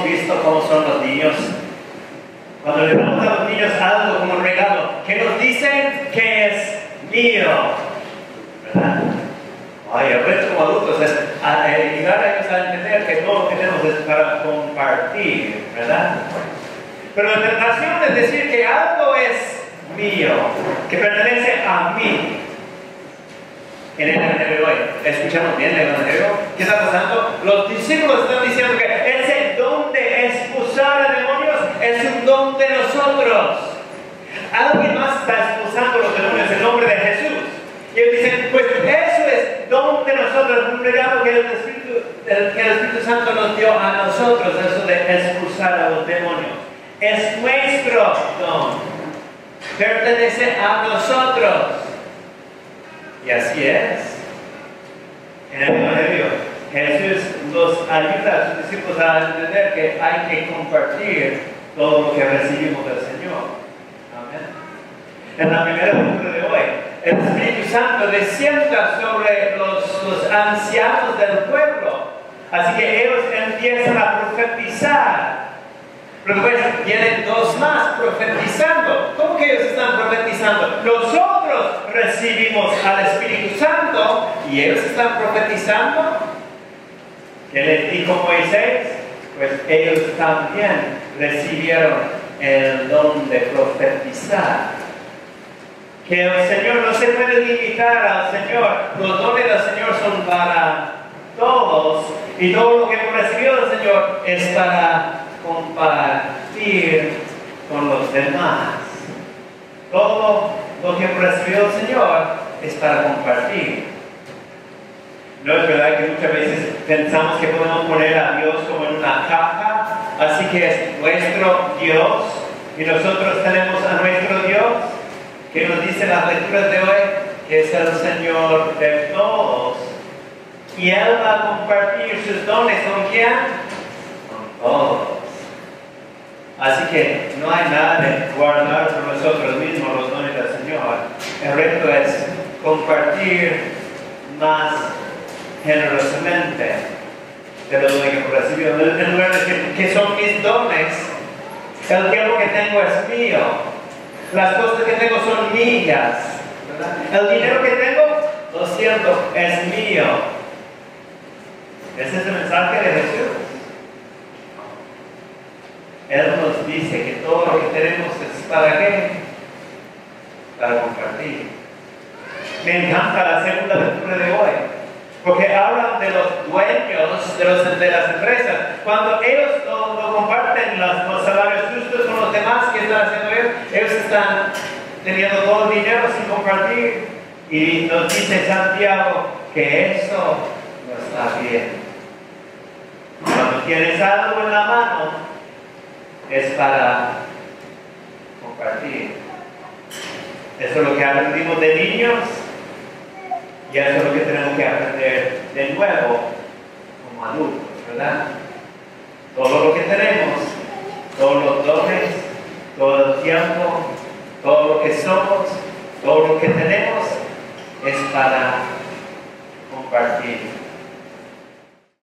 visto cómo son los niños. Cuando le damos a los niños algo como un regalo, ¿qué nos dicen? Que es mío, ¿verdad? Ay, el reto como adultos es ayudar a ellos a entender que todo lo que tenemos es para compartir, ¿verdad? Pero la tentación es decir que algo es mío, que pertenece a mí. En el Evangelio de hoy, ¿escuchamos bien el Evangelio? ¿Qué está pasando? Los discípulos están diciendo que ese don de expulsar a demonios es un don de nosotros. Alguien más está expulsando los demonios en nombre de Jesús. Y ellos dicen, pues eso es don de nosotros, un regalo que el Espíritu Santo nos dio a nosotros, eso de expulsar a los demonios. Es nuestro don. Pertenece a nosotros. Y así es. En el Evangelio, Jesús nos ayuda a sus discípulos a entender que hay que compartir todo lo que recibimos del Señor. Amén. En la primera lectura de hoy, el Espíritu Santo descienda sobre los ancianos del pueblo. Así que ellos empiezan a profetizar. Pero después vienen dos más profetizando. ¿Cómo que ellos están profetizando? Nosotros recibimos al Espíritu Santo y ellos están profetizando. ¿Qué les dijo Moisés? Pues ellos también recibieron el don de profetizar. Que el Señor no se puede limitar al Señor. Los dones del Señor son para todos y todo lo que hemos recibido del Señor es para compartir con los demás. Todo lo que hemos recibido del Señor es para compartir. No es verdad que muchas veces pensamos que podemos poner a Dios como en una caja, así que es nuestro Dios y nosotros tenemos a nuestro Dios, que nos dice las lecturas de hoy que es el Señor de todos. Y Él va a compartir sus dones con quién? Con todos. Así que no hay nada de guardar por nosotros mismos los dones del Señor. El reto es compartir más generosamente de los dones que hemos recibido. En lugar de decir que son mis dones, el tiempo que tengo es mío. Las cosas que tengo son mías, ¿verdad? El dinero que tengo, lo siento, es mío. Ese es el mensaje de Jesús. Él nos dice que todo lo que tenemos es ¿para qué? Para compartir. Me encanta la segunda lectura de hoy, porque hablan de los dueños de las empresas. Cuando ellos lo comparten los salarios justos con los demás que están haciendo ellos están teniendo todo el dinero sin compartir. Y nos dice Santiago que eso no está bien. Cuando tienes algo en la mano, es para compartir. Eso es lo que aprendimos de niños y eso es lo que tenemos que aprender de nuevo como adultos, ¿verdad? Todo lo que tenemos, todos los dones, todo el tiempo, todo lo que somos, todo lo que tenemos es para